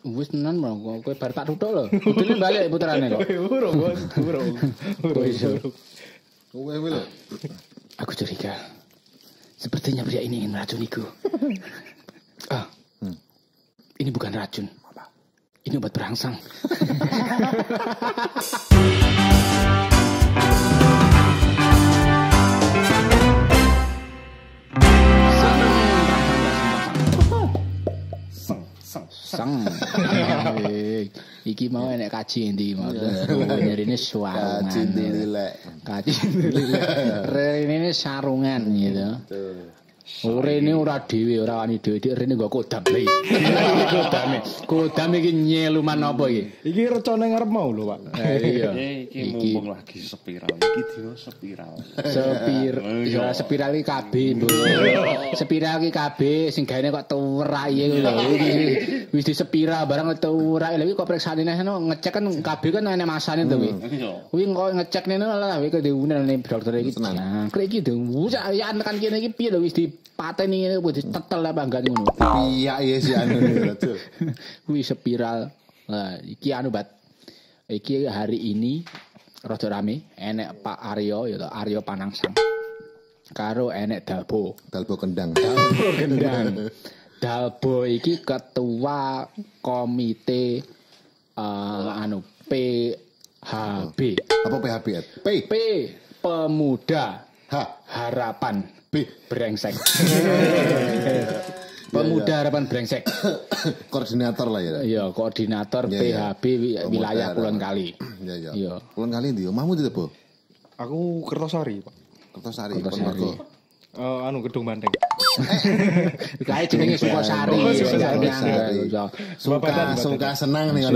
Wis tenan mong kowe bar tak tutuk lho. Kudune balik puterane kok. Urung. Kowe lho. Aku curiga. Sepertinya pria ini ingin meracuniku. Ini bukan racun. Ini obat berangsang. Sang. Iki mau enek kaji endi mau. Ini sarungan. Kaji dilek. Kaji dilek. Rene sarungan gitu. Rene ora dhewe, ora wani dhewe, rene nggo kodam lho. Kodame. Kodam iki nyeluman apa iki? Iki recone ngarep mau lho, Pak. Iya. Iki mumpung lagi spiral. Iki dino spiral. Ya spiral iki kabeh, Mbok. Spiral iki kabeh sing gaene kok tuwerak iki lho. Wis di spiral barang tuwerak. Lha iki kok periksane ngecek kan kabeh kan enek masane to kuwi. Kuwi kok ngecek nene lah kuwi diunene dokter iki. Nah, krek iki ya tekan kene iki piye lho wis dipateni ngene wis ditetel apa enggak ngono. Iya sih anu betul. Kuwi spiral. Nah, iki anu bat. Iki hari ini rada rame enek Pak Aryo ya Aryo Panangsang. Karo enek Dalbo kendang. Dalbo iki ketua komite PHB. Apa PHB? P Pemuda H Harapan B Brengsek. Pemuda Harapan Brengsek. Koordinator lah ya. Iya, koordinator PHB wilayah Kulon Kali. Iya. Kulon Kali ndi? Omahmu ndi, Bu? Aku Kertosari, Pak. Kertosari. Gedung Banteng. Kae jenenge Sukasari. Suka senang nih.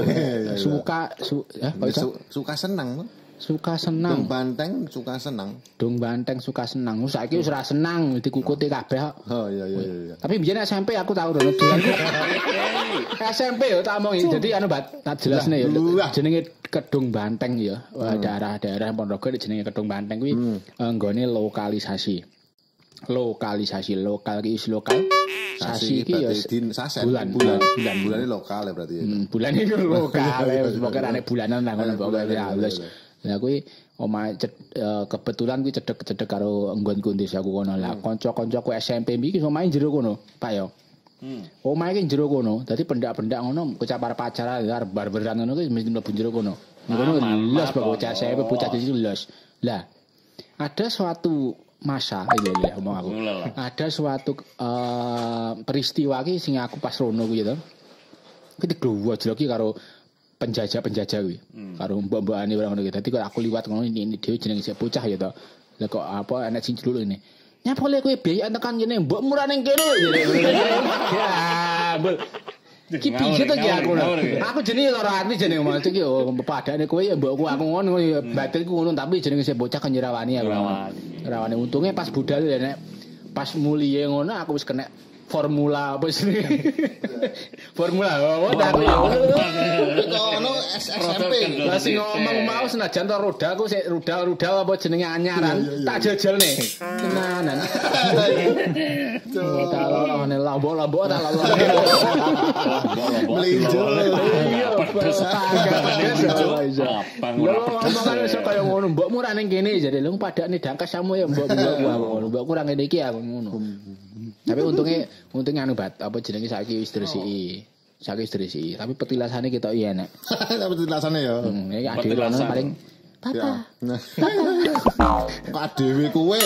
Suka senang. Suka senang. Dung Banteng suka senang. Dung Banteng suka senang. Saiki wis ora senang dikukuti kabeh. Oh iya. Tapi biyen SMP aku tau dolan. SMP yo tak omongi. Jadi tak jelasne yo. Jenenge Kedung Banteng ya. Daerah-daerah Ponorogo jenenge Kedung Banteng kuwi nggone lokalisasi. Lokalisasi lokal ki is lokal. Sasi iki ya bulan lokal ya berarti. Bulan iki lokal. Pokoke ane bulanan nang ngono pokoke halus. Lah kuwi omahe kebetulan kuwi cedhek-cedhek karo nggonku desaku kono. Lah kanca-kancaku SMP iki omahe jero kono, Pak ya. Omahe iki jero kono. Dadi pendak-pendak ngono kecapar pacaran barberan ngono kuwi mesti mlebu jero kono. Ngono los bocah SMP bocah itu los. Lah ada suatu masa omong aku. Ada suatu peristiwa iki sing aku pas rono kuwi to. Kuwi diglowo-jloki karo penjajah kuwi. Karo mbok-mbokane ora ngono kuwi. Dadi kok aku liwat ngono ini dhewe jenenge sik bocah ya to. Lah kok apa enek sing celuk ini. Nyapa le kowe biaya tekan kene mbok murah ning kene. Ya, mbok. Iki piye to ki aku. Aku jenenge ora arti jenenge maksud iki padane kowe ya mbokku aku ngono batilku ngono tapi jenenge sik bocah kan nyerawani aku. Rawani untunge pas budal nek pas muliye ngono aku wis kena formula apa sih? Formula apa aku ya. Ono SMP. Lah sing ngomong mau senajan to roda aku sik rudal apa jenenge anyaran tak jajalne. Tenanan. Kalau ane lambok tak lambok. Melinjo. Ngomong iso kaya ngono mbokmu ra ning kene jare lho padane dangkes samu ya mbok kurang ngene iki aku ngono. Tapi untungnya anu bat apa jenenge saiki wis diresiki. Saiki wis diresiki, tapi petilasane ketok iya nek. Petilasane ya. Iki adewe paling Papa. Kok adewe kowe.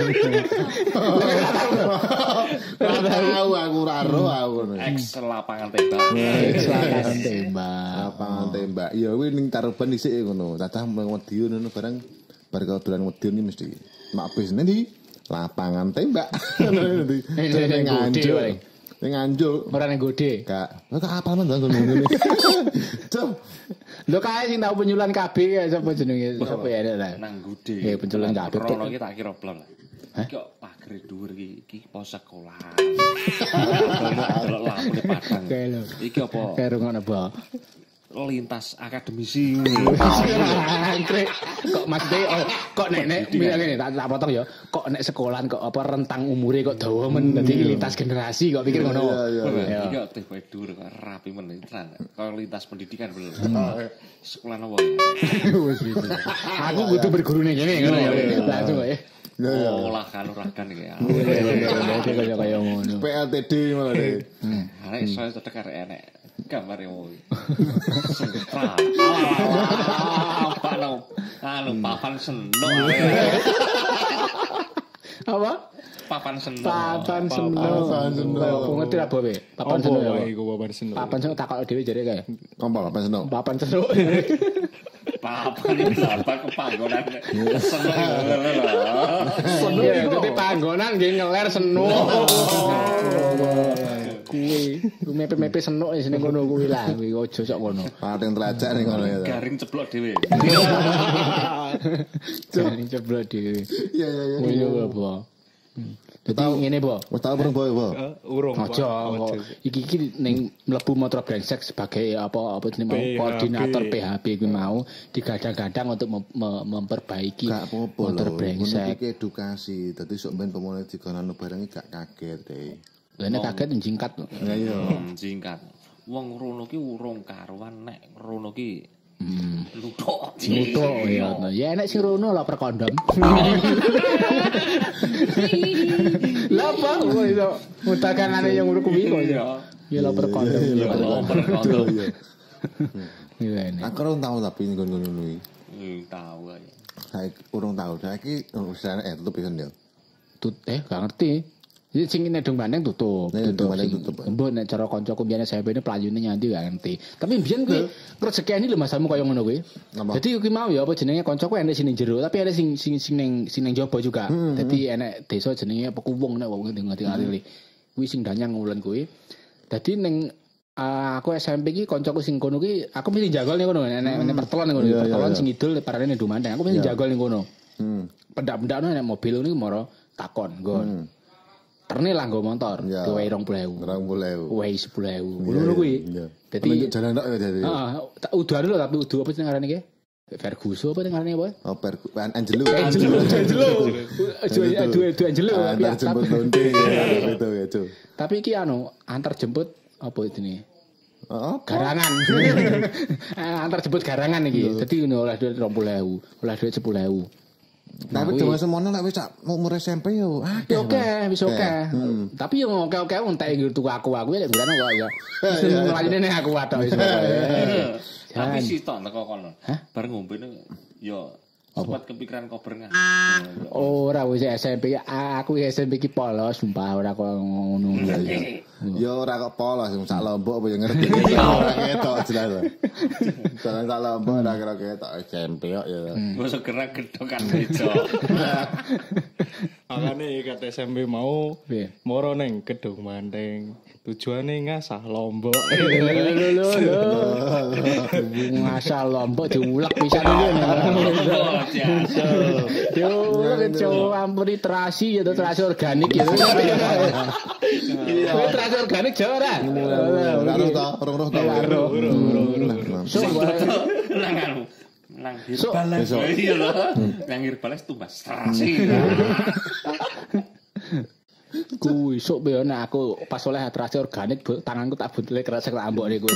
Aku ora ero aku ngono. Eks lapangan tembak. Lapangan tembak. Ya kuwi ning Taruban dhisik ngono. Cacah wedi ngono bareng bar dolan wedi ni mesti. Mak bis ndi? Lapangan tembak. Ning Nganjuk. Ning Nganjuk. Ora ning Gode. Gak. Kok apa men ngene. Cuk. Lho kae sing tau penyulan KB sapa jenenge? Sapa ya nek. Nang Gode. Nggih penyulan KB. Rono iki tak kira blon. Iki kok pagere dhuwur iki pos sekolah. Delok lampu Padang. Iki apa? Kae ngono, Bo. lintas akademisi. Angkrek. Kok maksudnya kok nek ngene tak potong ya. Kok nek sekolahan kok apa rentang umure kok dawa men dadi lintas generasi kok pikir ngono. Iki kok tipe dhuwur kok rapi men kok lintas pendidikan bener. Sekolah nopo? Aku kudu berguru ning kene ngono ya. Langsung kok ya. Olah kaluragan iki ya. Kaya ngono. PLTD malah deh. Arek iso cedek arek enek. Gambar yo. Apa no? Papan senok. Apa? Papan senok. Papan senok. Kok ngerti apa wae? Papan senok ya. Iku papan senok. Papan senok takok dhewe jare kae. Apa papan senok? Papan senok. Papan apa kepanggonan. Senok ya dadi panggonan nggih ngeler senok. Kuwi mepe-mepe senok sing ngono kuwi lah, kuwi aja sok ngono. Pating telacak ning ngono ya. Garing ceblok dhewe. Garing ceblok dhewe. Iya. Iya apa? Dadi ngene po. Wis tau bareng boy, Po. Urung. Aja kok. Iki ning mlebu motor brengsek sebagai apa jenenge koordinator PHB kuwi mau digadang-gadang untuk memperbaiki Gak apa-apa motor lho. brengsek. Iki edukasi. Dadi sok ben pemulai dikonano barang gak kaget deh. Lah nek kaget njingkat. Ya iya. Singkat. Wong rono ki urung karuan nek rono ki luthuk. Mutu ya. Ya enek sing rono lah perkondom. Lah apa kok iso mutakangane yang ngono kuwi kok ya. Ya lah perkondom. Iya enek. Aku urung tau tapi ngono kuwi. Tahu ae. Saiki urung tau. Saiki wis tutup pisan ya. Gak ngerti. Jadi sing nek dong bandeng tutup. Tutup. Mbok nek cara kancaku biyen SMP ini pelayune nyanti gak ngerti. Tapi biyen kuwi rezekine lho masamu kaya ngono kuwi. Dadi kuwi mau ya apa jenenge kancaku enek sing jero, tapi ada sing ning jaba juga. Dadi enek desa jenenge apa Kuwung nek wong ngerti-ngerti. Kuwi sing danyang ngulen kuwi. Dadi ning aku SMP iki kancaku sing kono kuwi aku mesti jagol ning kono enek pertelon ning kono. Pertelon sing idul parane Dumandang. Aku mesti jagol ning kono. Pendak-pendakno nek mobil niku moro takon nggon. Terne lah nggo motor, diwehi 20.000. 20.000. Wehi 10.000. Ngono kuwi. Dadi jalan tok ya dadi. Heeh, tak udan lho tapi udu apa sing ngarane iki? Ferguson apa ngarane apa? Oh, Angelo. Angelo. Angelo. Antar jemput lonte itu ya, Cuk. Tapi iki antar jemput apa ini? Garangan. Antar jemput garangan iki. Dadi oleh duit 20.000, oleh duit 10.000. Tapi cuma semono nek wis umur SMP yo. Oke, wis oke. Tapi yo oke-oke entek gitu aku ya gurane kok ya. Lanjutne nek aku watok wis. Tapi sitok teko kono. Bareng ngombe yo sempat kepikiran kober. Ora wis SMP aku SMP ki polos sumpah ora kok ngono. Ya ora kok polos sak Lombok apa ya ngerti ora ketok jelas. Jalan sak Lombok ora kira ketok SMP kok ya. Mosok gerak gedokan bejo. Makane kat SMP mau moro ning Gedung Manteng. Tujuane ngasah Lombok. Ngasah Lombok diulek pisan iki. Yo, coba ampun terasi ya terasi organik ya. Iya, terasi organik jauh ora. Ora to, ora to. So, nang hirbales iya lho. Nang hirbales tumbas terasi. Kuwi sok be nek aku pas oleh terasi organik tanganku tak buntele kresek tak ambok niku.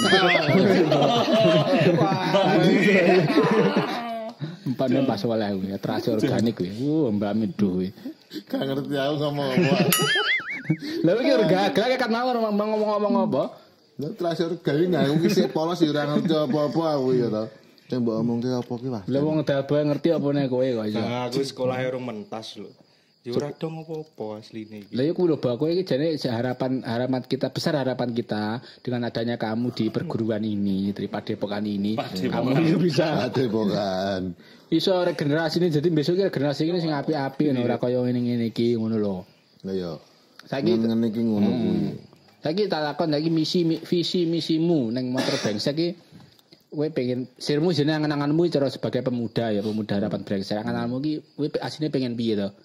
Empane pas oleh kuwi terasi organik kuwi. Mbak Mido kuwi. Gak ngerti aku ngomong apa. Lah iki gagal kan mau ngomong apa? Lah terasi organik aku ki sik polos ora ngerti apa-apa aku ya to. Sing mbok omongke apa ki wah. Lah wong Daba ngerti apa nek kowe kok iso. Nah, aku sekolah urung mentas lho. Ya ora dong apa-apa asline iki. Lah ya kuwi lho Mbak kowe iki jane harapan kita besar harapan kita dengan adanya kamu di perguruan ini di Padepokan ini kamu bisa Padepokan. Iso regenerasi ini jadi besok iki regenerasi ini sing apik-apik ora kaya ngene iki ngono lho. Lah ya. Saiki ngene iki ngono kuwi. Saiki tak takon lagi visi misimu ning motor brengsek iki kowe pengen sirmu jenenge angan-anganmu cara sebagai pemuda ya pemuda harapan brengsek angan-anganmu iki kowe asline pengen piye to?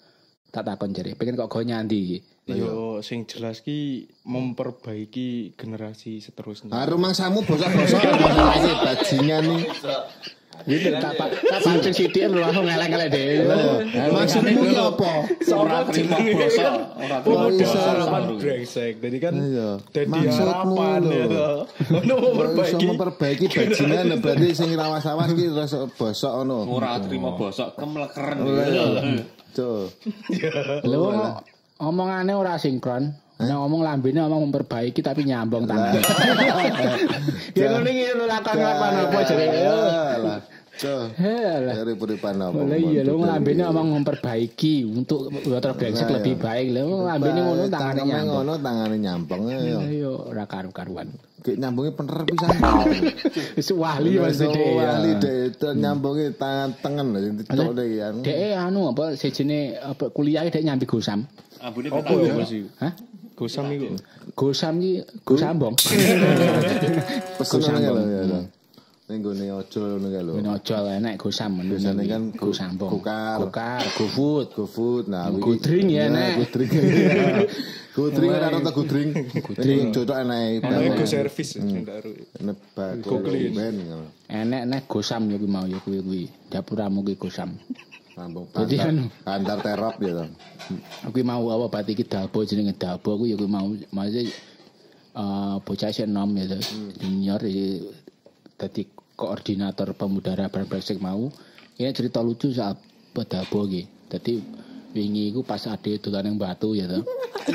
Tak takon jare, pengen kok go nyandi iki. Yo sing jelas ki memperbaiki generasi seterusnya. Ah rumangsamu bosok-bosok masalahnya bajingan nih. Iki tak pancen sithik langsung ngelek-ngelek dhewe. Maksudmu ki apa? Ora terima bosok, ora bisa brengsek. Jadi kan dadi maksudmu harapan ya toh. Ono memperbaiki bajingan berarti sing rawas-rawas ki rasa bosok ngono. ora terima bosok kemlekeren. Tuh. Lho omongane ora sinkron. Nek ngomong lambene ngomong memperbaiki tapi nyambung tangan. Ya ngene iki lho lakon-lakon apa jare. Tuh. Dari puripan apa? Lah iya lho lambene ngomong memperbaiki untuk water brengsek lebih baik. Lho lambene ngono tangane nyambung. Ngono tangane nyambung ya. Ayo ora karu-karuan. Kayak nyambungnya bener pisan. Wis wali Mas Dek. Wali Dek nyambungnya tangan tengen lho ditok iki ya. Dek anu apa sejene apa kuliah Dek nyambi gosam. Ambune apa ya Mas? Hah? Gosam iku. Gosam iki gosambong. Pesen lho ya. Ning gone ojol ngono kae lho. Ngene ojol enek gosam ngono. Biasane kan gosambong. Gokar, GoFood. Nah, Gudring ya enek. Gudring ora rata gudring. Gudring jotok enek. Ego service ndaru. Nebak ben. Enek gosam ya kuwi mau ya kuwi. Dapuramu kuwi gosam. Lambung Jadi kan antar terop ya to. Kuwi mau apa berarti iki dalbo jenenge dalbo kuwi ya kuwi mau maksudnya bocah sing enom ya to. Senior dadi koordinator pemuda Raban Brengsek mau. Ini cerita lucu soal dalbo iki. Dadi wingi iku pas ade dolan nang Batu ya to.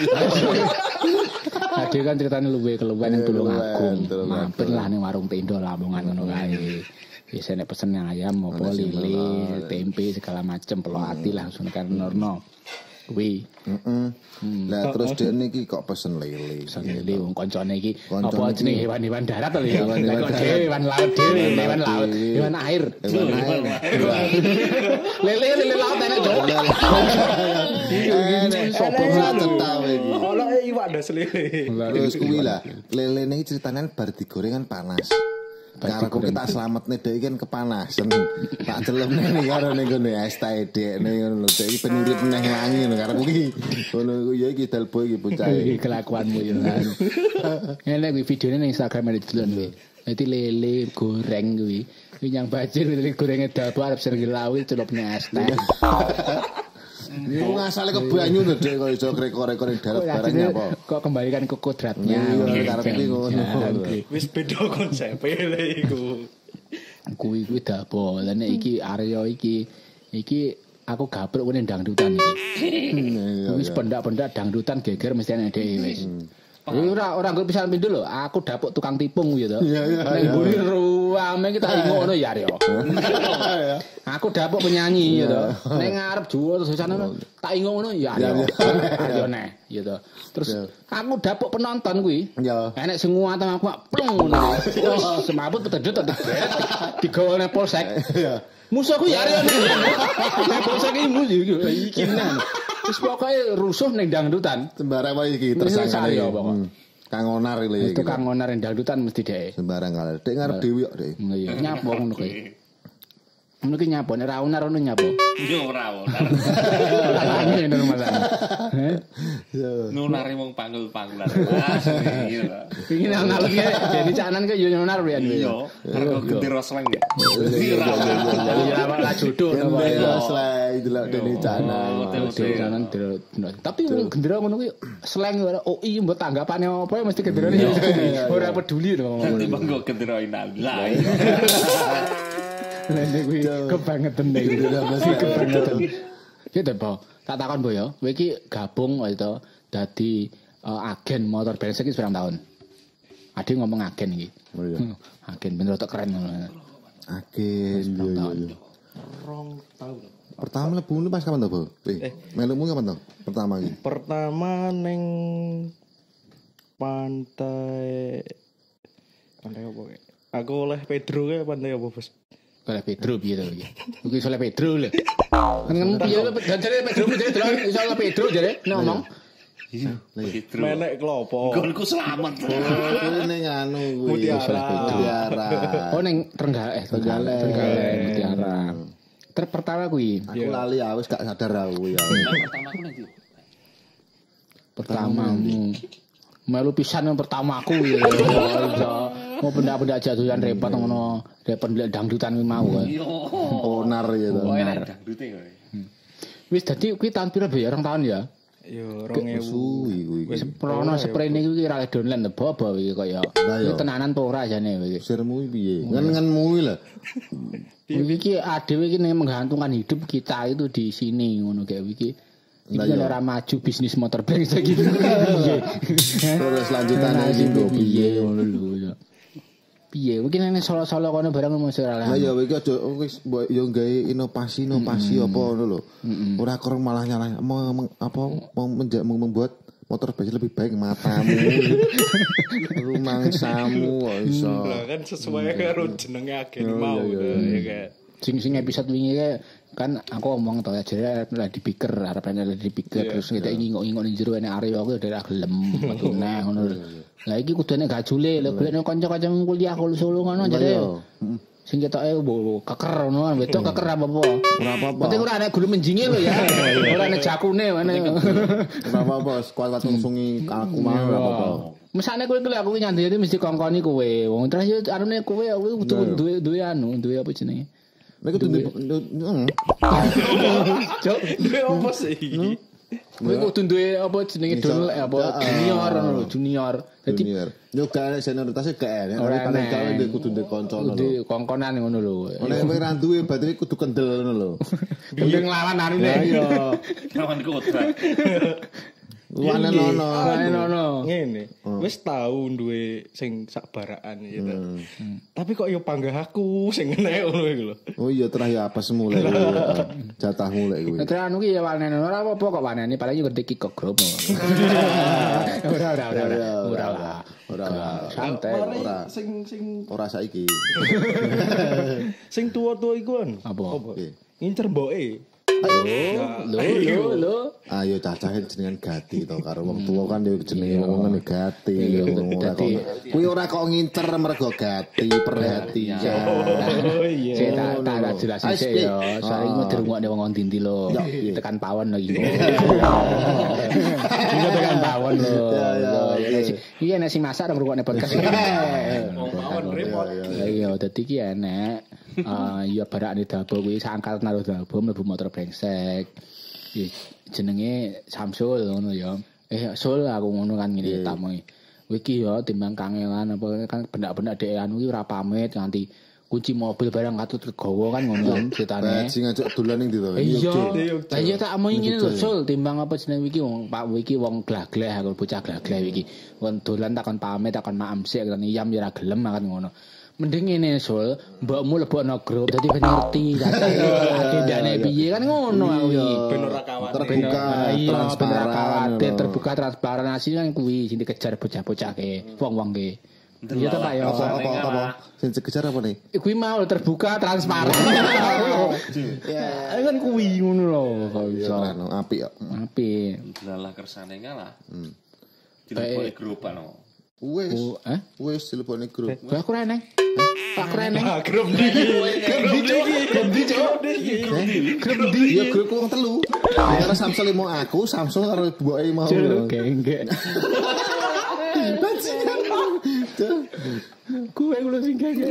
Ade kan ceritane luwe keluwen ning Tulungagung. Mampir lah ning warung tenda Lamongan ngono kae. Biasa nek pesen ayam apa lele, tempe segala macem pelok ati langsung kan norno. Kuwi. Lah terus dhek niki kok pesen lele. Pesen lele wong kancane iki apa jenenge hewan-hewan darat to ya. Hewan laut dhewe, hewan laut, hewan air. Lele laut enak to. Sopo ngaten tawe iki. Ono iwak ndas lele. Terus kuwi lah, lele niki ceritane bar digorengan panas. Karo kita selametne dhek kan kepanasan. Tak celemne karo ning gone es teh dhekne ngono lho. Dhek iki penurip neh wangi ngono karo kuwi. Ngono kuwi ya iki dalbo iki bocah. Iki kelakuanmu ya. Ngene kuwi videone ning Instagram ada delon kuwi. Dadi lele goreng kuwi. Kuwi nyang bajir lele gorenge dalbo arep sergi lawi celupne es teh. Yo ngasale ke banyu to Dek kok iso kreko-kreko ning darat barangnya apa. Kok kembalikan ke kodratnya. Karep iki ngono. Wis beda konsep lele iku. Kuwi dalbo. Lah nek iki area iki aku gabruk kene dangdutan iki. Wis pendak-pendak dangdutan geger mesti ana dhewe wis. Ora nggo pisan pindho lho, aku dapuk tukang tipung ya to. Ning mburi ruame iki tak ngono ya Aryo. Aku dapuk penyanyi ya to. Ning ngarep juwo terus sana tak ngono ya Aryo. Aryo neh ya to. Terus aku dapuk penonton kuwi. Enek sing nguatan aku plung ngono. Wes semabut pededut digawone polsek. Musuhku ya Aryo. Polsek iki nang. Wis pokoke rusuh ning dangdutan. Sembarang wae iki tersangkane. Kang Onar iki. Itu Kang Onar ning dangdutan mesti dhek. Sembarang kali. Dek ngarep dhewe kok Dek. Iya, nyapo ngono kuwi. Ngono ki nyapo nek ra onar ono nyapo. Yo ora onar. Ini ning rumah sana. Nunare wong panggul-panggulan. Iki nang ngalih jadi canan ke yo onar pian. Iya, karo gendera sleng ya. Ya la jodoh to. Sleng delok dene canan. Tapi gendera ngono kuwi sleng ora OI mbok tanggapane apa mesti genderane ora peduli to. Timbang kok gendera inallah. Lene kuwi kebangetan nek gitu mesti kebangetan. Ya to, tak takon Boyo, kowe iki gabung wae to dadi agen motor brengsek iki pirang tahun? Ade ngomong agen iki. Agen bener tok keren ngono. Agen yo. 2 tahun. Pertama lebune pas kapan to, Bo? Melumu kapan to? Pertama iki. Pertama ning pantai apa kae? Aku oleh Pedro kae pantai apa, Bos? Oleh Pedro piye to iki? Kuwi oleh Pedro lho. Kan piye jare Pedro piye delok iso oleh Pedro jare ngomong. Pedro. Menek klopo. Golku selamat. Kuwi ning anu kuwi. Mutiara. Mutiara. Oh ning Trenggalek, Trenggalek Mutiara. Trip pertama kuwi. Aku lali wis gak sadar aku ya. Pertamaku nek ndi? Pertamamu. Melu pisan yang pertamaku ya. Mau benda-benda jadulan repot ngono. Repot dangdutan kuwi mau. Onar ya to. Onar dangdute kowe. Wis dadi kuwi tahun pira ya? 2 tahun ya? Yo 2000. Kuwi. Wis prono sprene kuwi ra dolan lebo-lebo iki kaya. Kuwi tenanan apa ora jane iki. Sirmu piye? Ngan-nganmu lho. Iki adewe iki menggantungkan hidup kita itu di sini ngono kayak iki. Iki ora maju bisnis motor bank saiki. Terus lanjutane iki piye ngono lho. Piye iki nek solo-solo kono barang mesti ora lah. Lah ya iki aja wis yo gawe inovasi apa ngono lho. Ora kok malah nyalah membuat motor base lebih baik matamu. Rumangsamu iso. Lah kan sesuai karo jenenge agen mau ya kan. Sing episode wingi kan aku ngomong to jare arep dipikir terus kita ingok-ingok ning jero ene arep aku udah gelem metu neh ngono. Lah iki kudune gajule lho golekno kanca-kanca kuliah Solo ngono jare. Sing ketoke keker ngono kan wedok keker apa-apa. Ora apa-apa. Penting ora ana gulu menjinge lho ya. Ora ana jakune ngene. Ora apa-apa, kuat ngungsungi aku mau ora apa-apa. Mesane kowe aku nyandeni mesti kongkoni kowe. Wong terus yo arune kowe kudu duwe apa jenenge? Nek kudu Cok, duwe apa sih? kowe kudu duwe apa jenenge dol apa junior ngono lho, junior. Dadi yo gak senioritas gak enak, paling gawe ndek kudu ndek kanca ngono. Kudu kongkonan ngono lho. Nek kowe ra duwe berarti kudu kendel ngono lho. Kendeng lawan arine. Iya. Lawan kodrat. Wanono. Ngene. Wis tau duwe sing sak barakan ya ta. Tapi kok yo panggah aku sing enek ngono iku lho. Oh iya terah ya apa semula jatahmu lek kuwi. Terus anu ki ya wanene ora apa-apa kok wanene paling yo ngerti ki kok grup. Ora. Santai ora. Sing ora saiki. Sing tuwa-tuwa iku kan. Apa? Ngincer mboke. Lho. Ayo cacahe jenengan Gati to karo wong tuwa kan yo jenenge wong ngene Gati. Kuwi ora kok ngincer mergo Gati perhatian. Oh iya. Tak jelas sik yo. Soale iki dirungokne wong ndi lho. Tekan pawon lagi. Juga tekan pawon lho. Iya nek sing masak ngrungokne podcast. Wong pawon repot. Iya dadi ki enek. Ya barakane dabo kuwi sangkal naruh dabo mlebu motor brengsek. Jenenge Samsul ngono ya. Sul aku ngono kan ngene tamu. Kowe iki ya timbang kangelan apa kan benak-benak dhek anu iki ora pamit nganti kunci mobil barang katut legowo kan ngono kan critane. Sing ngajak dolan ning ndi to? Iya. Lah iya tak omong ngene lho Sul timbang apa jenenge iki wong Pak iki wong glaglah aku bocah glaglah iki. Wong dolan takon pamit takon maem sik kan iyam ya ora gelem kan ngono. Mending ngene Sul, mbokmu lebokno grup dadi ben ngerti agendane piye kan ngono aku iki. Ben ora kawan. Terbuka, terbuka transparan asline kan kuwi sing dikejar bocah-bocah ke wong-wong ke. Iya ta Pak ya. Apa? Sing dikejar apa nih? Kuwi mau terbuka transparan. Ya, kan kuwi ngono lho kok iso. Apik kok. Apik. Delalah kersane ngalah. Dilebokne grup ano. Wes telepone grup. Aku reneng. Aku reneng. Grup ndi? Ya grup wong telu. Karo Samsul mau aku, Samsul karo mboke mau. Enggak. Kuwe kulo sing gak.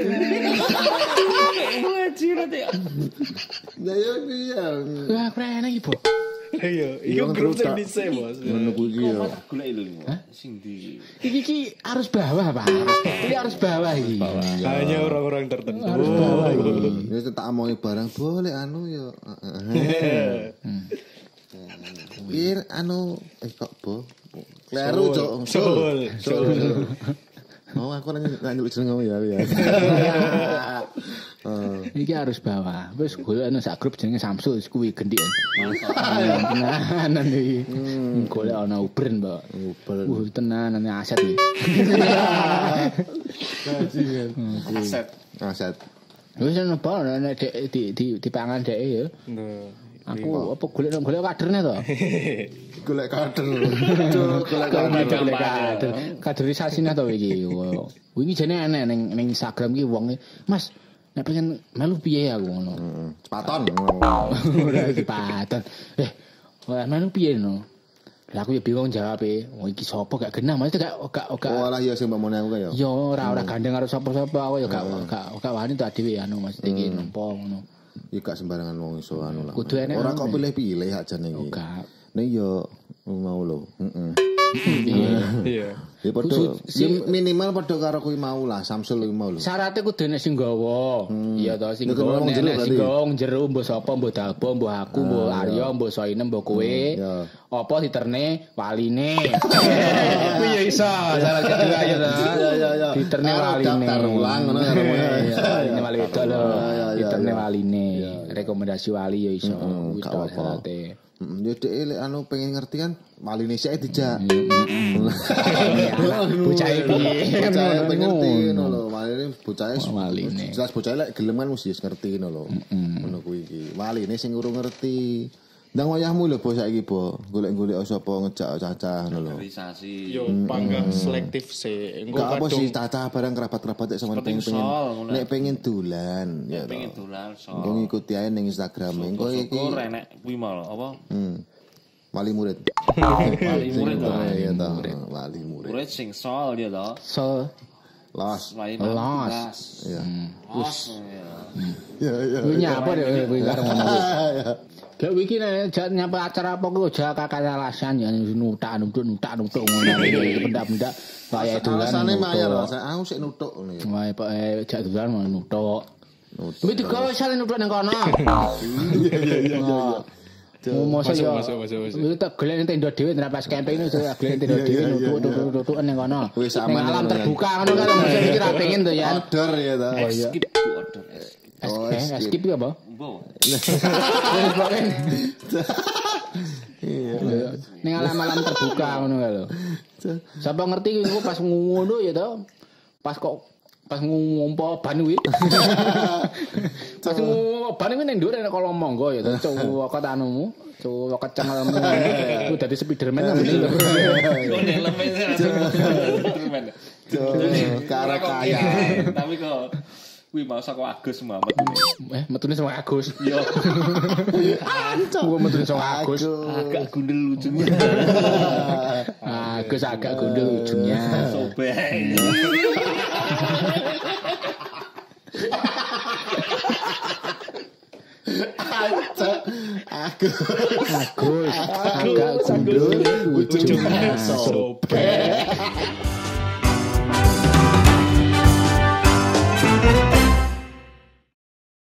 Ya yo piye. Aku reneng ibu. Iya, iku grup sing dhisik, Bos. Ngono kuwi yo. Golek lho. Sing di Iki arus bawah, Pak. Ini arus bawah iki. Hanya orang-orang tertentu. Arus bawah iki. Ya tak omongi barang boleh anu yo. Wir anu kok bo. Kleru cok. Sol. Mau aku nang jeneng ya. Iki harus bawah. Wis golek ana sak grup jenenge Samsul kuwi gendhiken. Tenanan iki. Golek ana Ubren, Mbak. Tenanan aset iki. Aset. Wis ana apa nek dipangan dhek ya. Aku apa golek kaderne to? Golek kader. Kaderisasine to iki. Wingi jane enek ning Instagram iki wong Mas Nek pengen melu piye aku ngono. Sepaton. Ora sepaton. Ora melu piye no. Lah aku ya bingung jawabe. Oh iki sapa gak genah maksudnya gak Ora ya sing mbok aku ya. Ya ora gandeng karo sapa-sapa aku ya gak wani tak dhewe anu maksud iki nempo ngono. Ya gak sembarangan wong iso anu lah. Kudu enek Ora kok pilih-pilih ajane iki. Gak. Nek yo mau lho. Iya. Ya padha minimal padha karo kuwi mau lah, Samsul kuwi mau lho. Syaratnya kudu nek sing gawa. Iya to sing gawa nek sing gawa jero mbok sapa mbok Dalbo mbok aku mbok Aryo mbok Soinem mbok kowe. Apa diterne waline. Kuwi ya iso salah kedua ya to. Ya. Diterne waline. Daftar ulang ngono karo. Ini wali wedok lho. Diterne waline. Rekomendasi wali ya iso. Wis to syaratnya. Ya dhek anu pengen ngerti kan waline sik dijak. Bocah iki Bocah pengen ngerti ngono lho. Waline bocah waline. Jelas bocah lek gelem kan mesti ngerti ngono lho. Ngono kuwi iki. Waline sing urung ngerti. Ndang wayahmu lho bos saiki, Bo. Golek-golek sapa ngejak cacah ngono lho. Yo panggah selektif sih. Engko apa sih cacah barang kerabat-kerabat sama pengen nek pengen dolan ya. Pengen dolan so. Engko ngikuti ae ning Instagram. Engko iki enek kuwi mau apa? Wali murid. Wali murid to. Ya ta, wali murid. Murid sing sol dia to. So Los. Los. Ya. Ya. Kuwi nyapa deh kuwi karo ngono. Gak iki nek nyapa acara apa kuwi aja kakak alasan ya nutak nutuk ngono benda-benda kaya dolan. Alasane mayar, aku sik nutuk ngene. Wae pokoke jak dolan mau nutuk. Kuwi digawe sale nutuk nang kono. Iya. Masuk. Wis tak gelek tenda dhewe nek pas camping itu tak gelek tenda dhewe nutuk nang kono. Wis aman alam terbuka ngono kan mesti iki ra pengen to ya. Order ya ta. Skip order. Skip apa? Mbok. Iya. Ning alam-alam terbuka ngono lho. Siapa ngerti iku pas ngono ya to. Pas ngompo ban kuwi. Pas ngompo ban kuwi ning ndur nek kalau monggo ya to. Coba kok anumu, coba kecengelmu. Ku dadi Spiderman kan ngene lho. Spiderman. Karo kaya. Tapi kok kuwi mau saka Agus Muhammad. Metune sama Agus. Iya. Gua metune sama Agus. Agak gundel ujungnya. Agus agak gundel ujungnya. Sobek. Agus agak gundul ujungnya sobek.